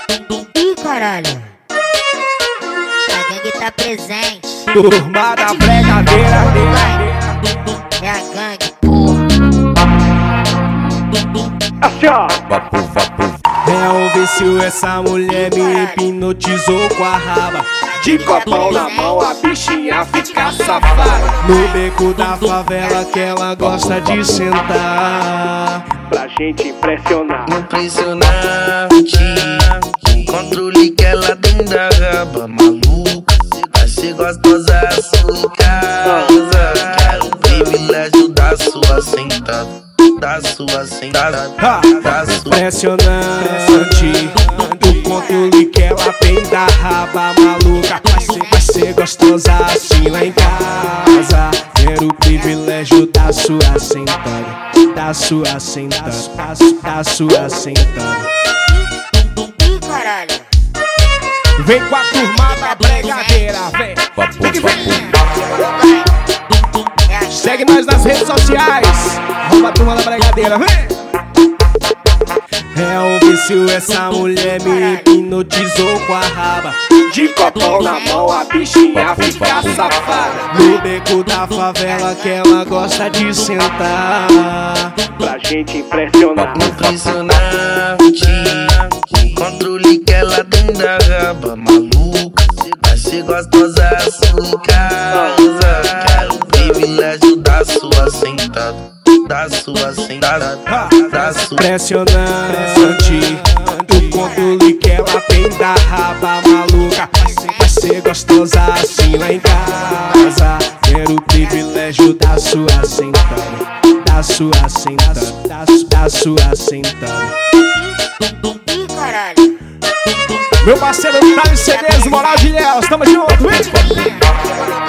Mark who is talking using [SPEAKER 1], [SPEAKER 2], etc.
[SPEAKER 1] Ih, caralho, a gangue tá presente.
[SPEAKER 2] Turma da bregadeira.
[SPEAKER 1] É a gangue, porra.
[SPEAKER 2] Assim, ó. É um vício, essa mulher me hipnotizou com a raba. De copão na mão a bichinha fica safada. No beco da favela que ela gosta de sentar, pra gente impressionar.
[SPEAKER 3] Impressionante, o controle que ela tem da raba maluca. Vai ser gostosa a sua casa. Quero o privilégio da sua sentada. Da sua sentada, da sua.
[SPEAKER 2] Impressionante, o controle que ela tem da raba maluca. Vai ser gostosa assim lá em casa. Quero o privilégio da sua sentada. Da sua sentada, da sua sentada.
[SPEAKER 1] Ih, caralho,
[SPEAKER 2] Vem com a turma da bregadeira, vem. Segue nós nas redes sociais. Arroba a turma da bregadeira, vem. É um vício, essa mulher me hipnotizou com a raba. De copão na mão a bichinha fica safada. No beco da favela que ela gosta de sentar, pra gente impressionar.
[SPEAKER 3] Impressionante, o controle que ela tem da raba maluca. Vai ser gostosa a sua casa. Quero o privilégio da sua sentada. Da sua sentada, da sua.
[SPEAKER 2] Impressionante, o controle que ela tem da raba maluca. Vai ser gostosa assim lá em casa. Quero o privilégio da sua sentada. Da sua sentada, da sua sentada.
[SPEAKER 1] ih, caralho.
[SPEAKER 2] Meu parceiro Thales CDs, Moral de Léus, tamo junto, vem!